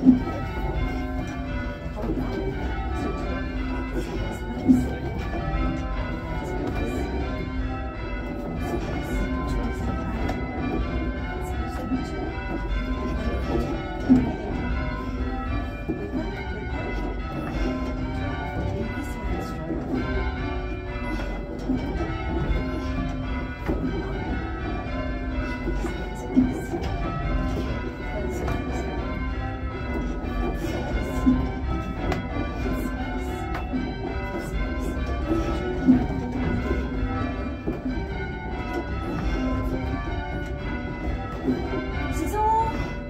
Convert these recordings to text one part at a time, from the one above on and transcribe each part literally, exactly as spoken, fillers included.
This is all.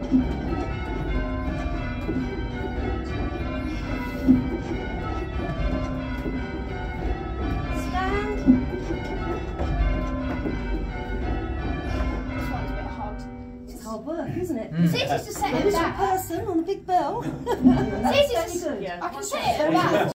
Stand. This one's a bit hard. It's hard work, isn't it? Mm. It's easy to set it There's a back. person on a big bell. It's easy to, Very good. I can set it back.